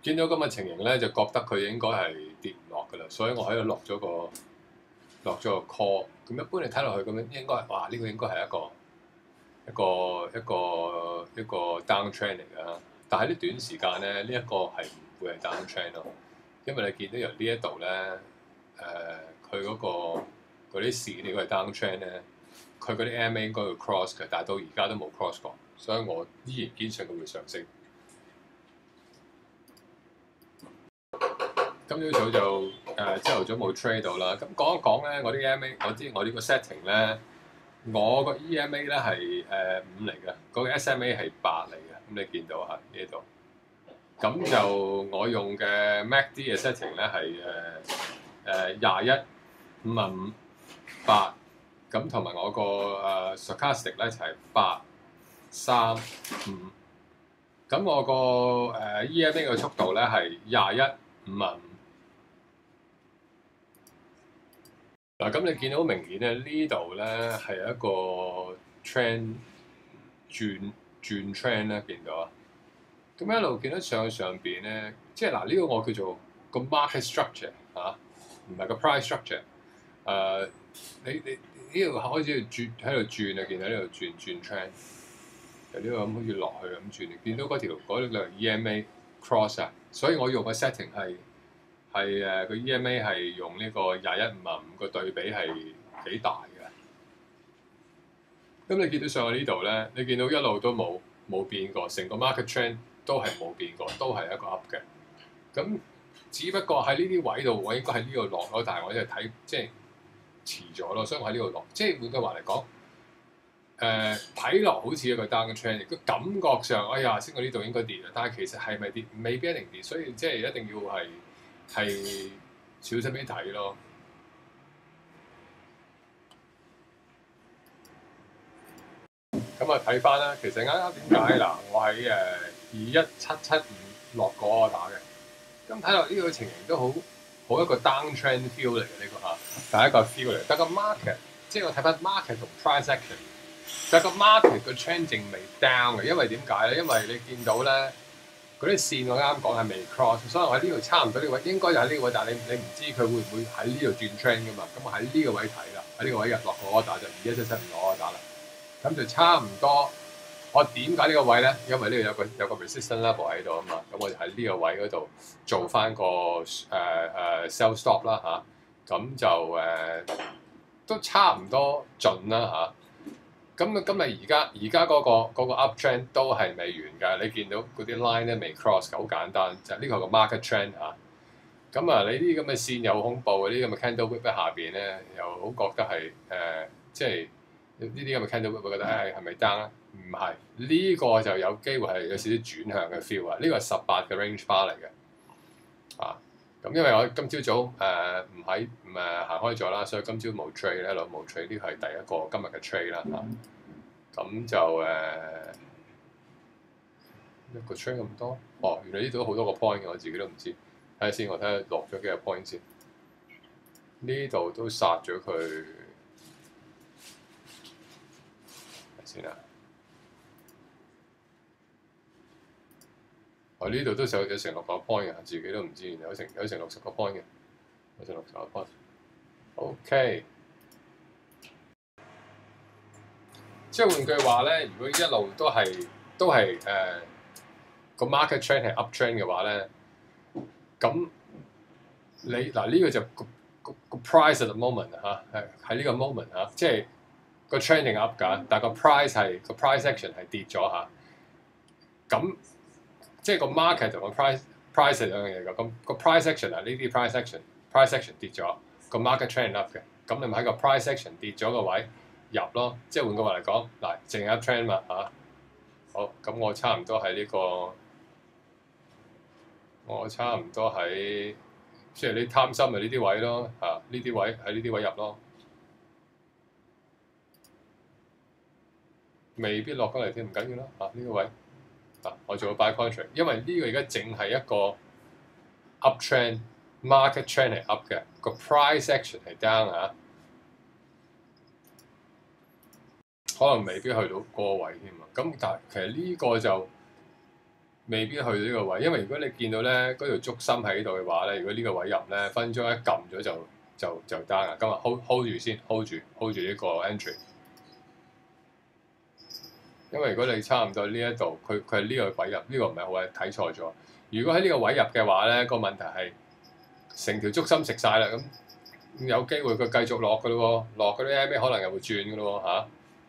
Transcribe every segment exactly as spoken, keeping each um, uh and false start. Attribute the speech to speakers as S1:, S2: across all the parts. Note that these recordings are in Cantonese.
S1: 見到咁嘅情形咧，就覺得佢應該係跌唔落㗎啦，所以我喺度落咗個落咗個 call。咁一般你睇落去咁樣，應該係哇呢、呢個應該係一個一個一個一個 down trend 嚟㗎。但係呢短時間咧，呢、呢、一個係唔會係 down trend 咯，因為你見到由呢一度咧，誒佢嗰個嗰啲線如果係 down trend 咧，佢嗰啲 M A 應該會 cross 嘅，但係到而家都冇 cross 過，所以我依然堅信佢會上升。今朝早就誒朝頭早冇 trade 到啦。咁講一講咧，我啲 M A， 我知我呢個 setting 咧，我個 E M A 咧係誒五嚟嘅，嗰個 S M A 係八嚟嘅。咁你見到嚇呢度。咁就我用嘅 M A C D 嘅 setting 咧係誒誒廿一、五十五、八。咁同埋我個誒 stochastic 咧就係八、三、五。咁我個誒 E M A 嘅速度咧係廿一、五十五。嗱，咁你見到明顯咧，呢度咧係一個 trend 轉轉 trend 咧，見到啊。咁一路見到上上邊咧，即係嗱呢個我叫做個 market structure 嚇，唔係個 price structure。誒、呃，你你呢度開始轉喺度轉啊，見到呢度轉轉 trend，由呢個咁好似落去咁轉，見到嗰條嗰兩 E M A cross 啊，所以我用嘅 setting 係。係誒個 E M A 係用呢個廿一、五十五個對比係幾大嘅。咁你見到上去呢度咧，你見到一路都冇冇變過，成個 market trend 都係冇變過，都係一個 up 嘅。咁只不過喺呢啲位度，我應該喺呢度落咯，但係我就睇即係遲咗咯，所以我喺呢度落。即係換句話嚟講，誒睇落好似一個 down trend，個感覺上哎呀升到呢度應該跌啊，但係其實係咪跌？未必一定跌，所以即係一定要係。係小心啲睇咯。咁啊睇翻啦，其實啱啱點解嗱？我喺誒二一七七五落過打嘅。咁睇落呢個情形都好好一個 down trend feel 嚟嘅呢個嚇，第一個 feel 嚟。但個 market 即係我睇翻 market 同 price action， 但個 market 個 trend 正未 down 嘅，因為點解咧？因為你見到咧。嗰啲線我啱啱講係未 cross，所以我喺呢度差唔多呢個位，應該就喺呢個位，但係你你唔知佢會唔會喺呢度轉 trend 噶嘛？咁我喺呢個位睇啦，喺呢個位日落我打就二一七七唔攞我打啦，咁就差唔多。我點解呢個位咧？因為呢度有個有個 resistance level 喺度啊嘛，咁我就喺呢個位嗰度做翻個誒誒、呃、sell stop 啦吓，咁、啊、就誒、呃、都差唔多盡啦吓。咁啊，今日而家而家嗰個嗰個 up trend 都係未完㗎，你見到嗰啲 line 咧未 cross，好簡單，就係呢個係個 market trend 嚇。咁啊，你啲咁嘅線又恐怖，啲咁嘅 candle whip 喺下邊咧，又好覺得係誒、呃，即係呢啲咁嘅 candle whip 會覺得誒係咪 down 咧？唔係，呢個就有機會係有少少轉向嘅 feel 啊。呢個係十八嘅 range bar 嚟嘅啊。咁因為我今朝早誒唔喺唔誒行開咗啦，所以今朝冇 trade 咧，冇 trade 呢個係第一個今日嘅 trade 啦嚇。咁就誒、呃、一個 trade 咁多，哦，原來呢度好多個 point 嘅，我自己都唔知。睇下先，我睇下落咗幾個 point 先。呢度都殺咗佢，睇先啦。我呢度都有有成六個 point 嘅，自己都唔知，有成有成六十個 point 嘅，有成六十個 point。OK， 即係換句話咧，如果一路都係都係誒個 market trend 係 up trend 嘅話咧，咁你嗱呢、呢個就個個個 price at the moment 嚇係喺呢個 moment 嚇，即係個 trending up 㗎，但係個 price 係個 price action 係跌咗嚇，咁。即係個 market 同個 price price 係兩樣嘢㗎，咁個 price action 啊呢啲 price action price action 跌咗，個 market trend up 嘅，咁你咪喺個 price action 跌咗個位入咯。即係換句話嚟講，嗱，淨係 trend 嘛嚇。好，咁我差唔多喺呢、呢個，我差唔多喺即係你貪心咪呢啲位咯嚇，呢啲位喺呢啲位入咯，未必落翻嚟添，唔緊要啦嚇，呢、呢個位。啊、我做個 buy contract， 因為呢個而家淨係一個 up trend，market trend 係 up 嘅，個 price action 係 down 啊，可能未必去到嗰個位添啊。咁但係其實呢個就未必去到呢個位，因為如果你見到咧嗰條燭心喺度嘅話咧，如果呢個位入咧，分鐘一撳咗就就就 down 啦。今日 hold hold 住先 ，hold 住 hold 住呢個 entry。因為如果你差唔多呢一度，佢佢係呢個位入，呢、呢個唔係好係睇錯咗。如果喺呢個位入嘅話咧，個問題係成條燭心食晒啦，咁有機會佢繼續落嘅咯喎，落嗰啲 M A 可能又會轉嘅咯喎嚇。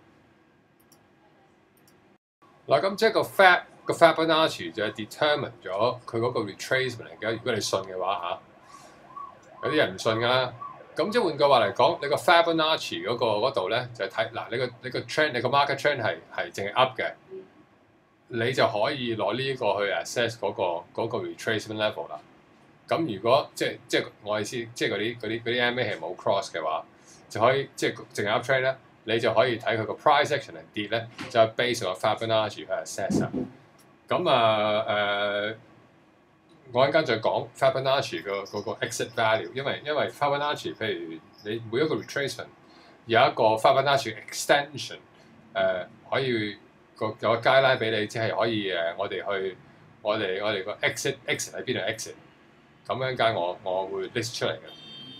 S1: 嗱咁即係個 Fab 個 Fibonacci 就係 determine 咗佢嗰個 retracement 嚟嘅。如果你信嘅話嚇，有啲人唔信㗎啦。咁即係換句話嚟講，你個 Fibonacci 嗰個嗰度咧就係睇嗱，你個你個 trend 你個 market trend 係係淨係 up 嘅，你就可以攞呢個去 assess 嗰個嗰個 retracement level 啦。咁如果即係即係我意思，即係嗰啲嗰啲嗰啲 M A 係冇 cross 嘅話，就可以即係淨係 up trend 咧，你就可以睇佢個 price action 係跌咧，就係 base 個 Fibonacci 去 assess 啊。咁啊誒，我陣間再講 Fibonacci 個嗰個 exit value，因為因為 Fibonacci 譬如你每一個 retracement 有一個 Fibonacci extension，誒、呃、可以個有個 guideline 俾你，即係可以誒我哋去我哋我哋個 exit exit 喺邊度 exit。咁樣間我我會 list 出嚟嘅，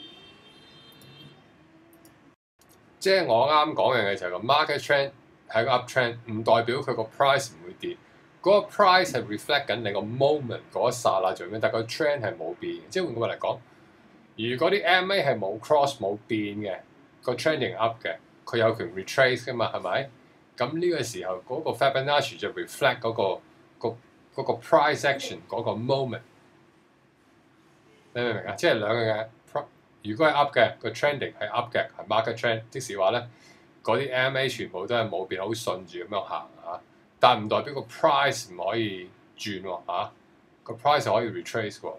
S1: 即係我啱講嘅嘢就係個 market trend 係個 up trend，唔代表佢個 price 唔會跌。嗰、那個 price 係 reflect 緊你個 moment 嗰一剎那做咩，但係個 trend 係冇變。即係換句話嚟講，如果啲 M A 係冇 cross 冇變嘅，個 trending up 嘅，佢有權 retrace 㗎嘛，係咪？咁呢個時候嗰、那個 Fibonacci 就 reflect 嗰、那個、那個那個 price action 嗰個 moment。你明唔明啊？即係兩樣嘅，如果係 up 嘅，個 trending 係 up 嘅，係 market trend，即是話咧，嗰啲 M A 全部都係冇變，好順住咁樣行嚇。但係唔代表個 price 唔可以轉喎嚇，個 price 可以 retrace 喎。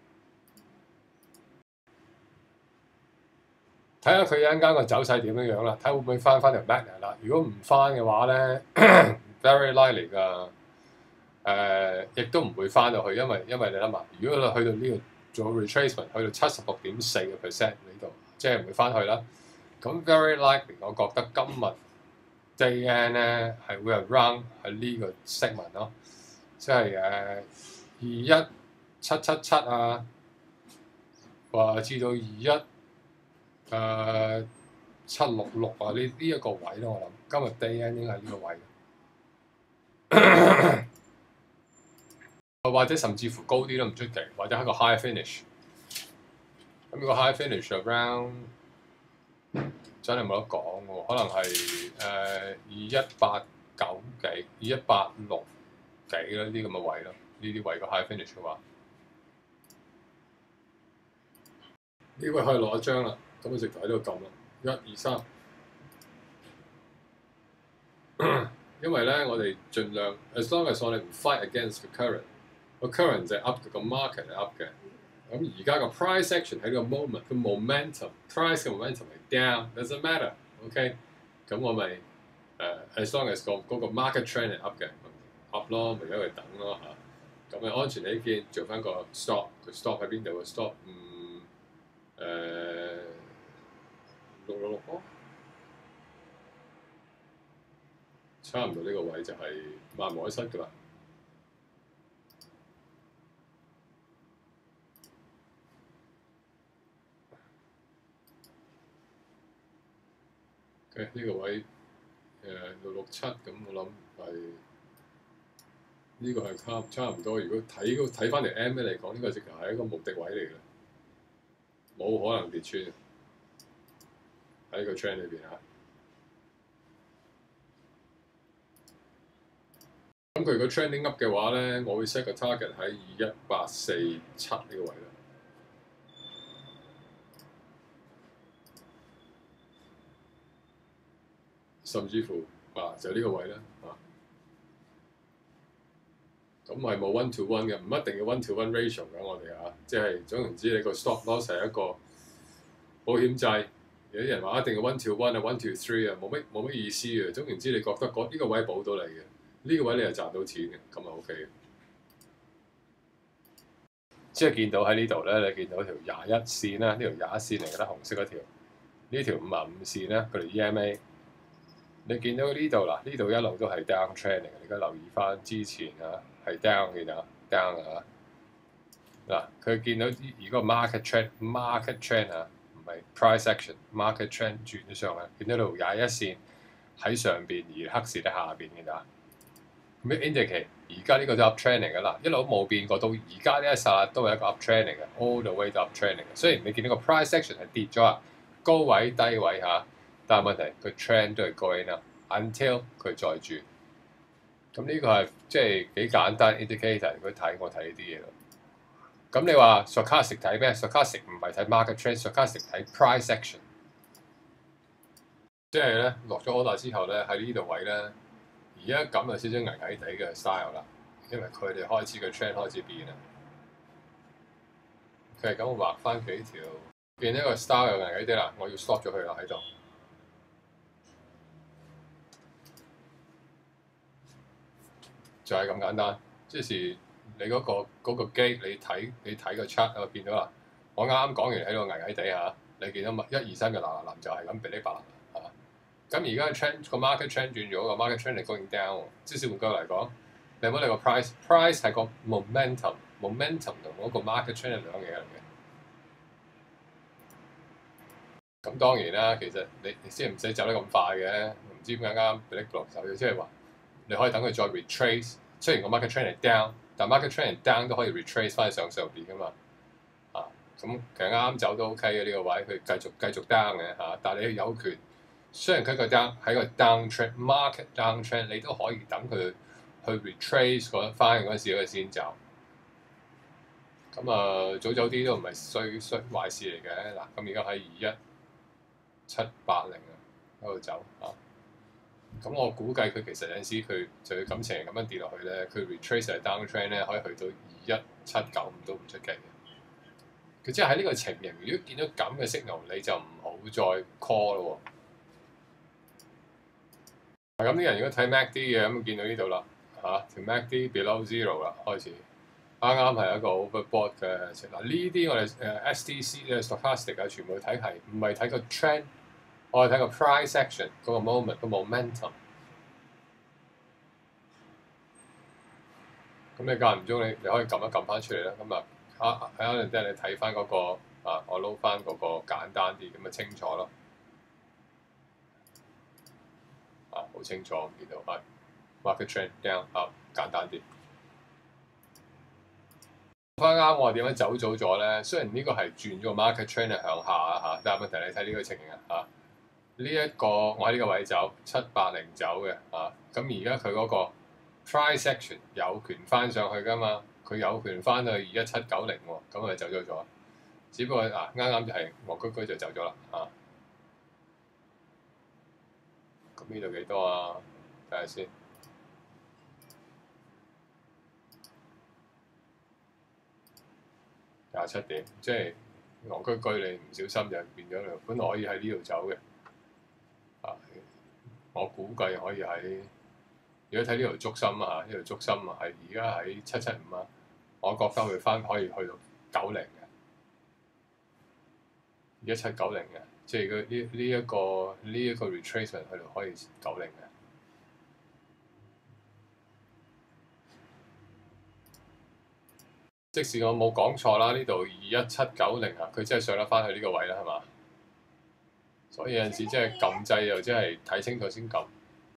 S1: 睇下佢一陣間個走勢點樣樣啦，睇會唔會翻翻條 magnet 啦。如果唔翻嘅話咧，very likely 㗎，誒、呃，亦都唔會翻到去，因為因為你諗下，如果你去到呢個做 retracement 去到七十六點四個 percent 呢度，即係唔會翻去啦。咁 very likely，我覺得今日 day end 咧係會係 round 喺呢個 segment 咯，即係誒二一七七七啊，或至到二一誒七六六啊呢呢一個位咯，我諗今日 day end 應該係呢個位。或者甚至乎高啲都唔出奇，或者係個 high finish。咁個 high finish around 真係冇得講喎，可能係誒二一八九幾、二一八六幾啦，呢啲咁嘅位咯，呢啲位個 high finish 嘅話，呢位可以攞一張啦，咁我直頭喺度撳啦，一二三。因為咧，我哋盡量 as long as 我哋唔 fight against the current。個 current 就係 up 嘅，個 market 係 up 嘅。咁而家個 price action 喺呢個 moment，個 momentum，price 嘅 momentum 係 down，doesn't matter，OK？、Okay? 咁我咪誒、uh, as long as 個嗰個 market trend 係 up 嘅 ，up 咯，咪喺度等咯嚇。咁咪安全起見，做翻個 stop，佢 stop 喺邊度啊 ？stop 嗯誒六六六咯，差唔多呢個位就係萬無一失㗎啦。呢、okay, 個位誒六六七咁，我諗係呢個係差差唔多。如果睇睇翻條 M A 嚟講，呢、這個直頭係一個無敵位嚟嘅，冇可能跌穿喺呢個 trend 裏邊嚇。咁佢如果 trending up 嘅話咧，我會 set 個 target 喺二一八四七呢個位啦。甚至乎啊，就呢個位啦，啊，咁係冇 one to one 嘅，唔一定要 one to one ratio 嘅，我哋啊，即係總言之，你個 stop loss 係一個保險制。有啲人話一定要 one to one 啊 ，one to three 啊，冇乜冇乜意思嘅。總言之，你覺得嗰呢個位保到你嘅，呢、這個位你係賺到錢嘅，咁啊 OK 嘅。即係見到喺呢度咧，你見到條廿一線啦，呢條廿一線嚟嘅啦，紅色嗰條，呢條五十五線咧，佢條 E M A。你見到呢度嗱，呢度一路都係 down trend 嚟嘅，你而家留意翻之前啊， 係 down 嘅咋 down 啊！嗱，佢見到如果 market trend market trend 啊，唔係 price action，market trend 轉咗上去，見到度廿一線喺上邊，而黑線喺下邊嘅咋。咁 indicate 而家呢個就 up trend 嚟㗎啦，一路都冇變過，到而家呢一剎都係一個 up trend 嚟嘅 ，all the way 就 up trend 嚟嘅。雖然你見到個 price action 係跌咗啊，高位低位嚇，但係問題個 trend 都係 going 啦 ，until 佢再轉。咁呢個係即係幾簡單 indicator，如果睇我睇呢啲嘢咯。咁你話 stochastic 睇咩 ？stochastic 唔係睇 market trend，stochastic 睇 price action。即係咧落咗 order 之後咧，喺呢度位咧，而家咁有少少危危地嘅 style 啦，因為佢哋開始個 trend 開始變啦。佢係咁，我畫翻幾條，見呢個 style 又危危地啦，我要 stop 咗佢啦喺度。就係咁簡單，即係你嗰、嗰個嗰、嗰個機，你睇你睇個 chart 我見到啦。我啱啱講完喺度危危地嚇，你見到一二三嘅嗱嗱臨就係咁噼哩啪啦嚇。咁而家 trend 個 market trend 轉咗，個 market trend 係 going down 喎。即係換句嚟講，你冇理個 price，price 係個 momentum，momentum 同嗰個 market trend 係兩樣嘢嚟嘅。咁當然啦，其實你你先唔使走得咁快嘅，唔知點解啱噼哩落手嘅，即係話。你可以等佢再 retrace， 雖然個 market trend 係 down， 但 market trend 係 down 都可以 retrace 翻去上上邊噶嘛。啊，咁其實啱啱走都 OK 嘅呢個位，佢繼續繼續 down 嘅嚇、啊，但係你有權，雖然佢個 down 喺個 down trend，market down trend， 你都可以等佢去 retrace 嗰翻嗰陣時佢先走。咁啊，早走啲都唔係衰衰壞事嚟嘅。嗱，咁而家喺二一七八零啊嗰度走啊。咁我估計佢其實有陣時佢就要感情咁樣跌落去咧，佢 retrace 係 down trend 咧，可以去到二一七九五都唔出奇嘅。佢即係喺呢個情形，如果見到咁嘅 signal，你就唔好再 call 咯喎。咁啲人如果睇 M A C D 嘅，咁見到呢度啦嚇，條 M A C D below zero 啦，開始啱啱係一個 overbought 嘅情況。嗱呢啲我哋誒 S T C 嘅 stochastic 啊，全部睇係唔係睇個 trend？我哋睇個 price action 嗰個 moment 個 momentum， 咁你間唔中你你可以撳一撳翻出嚟啦。咁啊啊喺可能即係你睇翻嗰個啊，我撈翻嗰個簡單啲咁咪清楚咯。啊，好清楚見到係 market trend down up 簡單啲。翻啱我點樣走早咗咧？雖然呢個係轉咗個 market trend 係向下啊嚇，但係問題你睇呢個情形啊嚇。呢一個我喺呢個位走七八零走嘅啊，咁而家佢嗰個 price action 有權翻上去㗎嘛，佢有權翻去二一七九零喎，咁咪走咗咗。只不過啊，啱啱就係戇居居就走咗啦啊。咁呢度幾多啊？睇下先，廿七點，即係戇居居你唔小心就變咗啦。本來可以喺呢度走嘅。啊、我估計可以喺，如果睇呢條燭心啊，呢條燭心啊，係而家喺七七五啊，我覺得會翻可以去到九零嘅，一七九零嘅，即係佢呢呢一個呢一個 retracement 去到可以九零嘅。即使我冇講錯啦，呢度二一七九零啊，佢真係上得翻去呢個位啦，係嘛？所以有陣時即係撳掣又真係睇清楚先撳。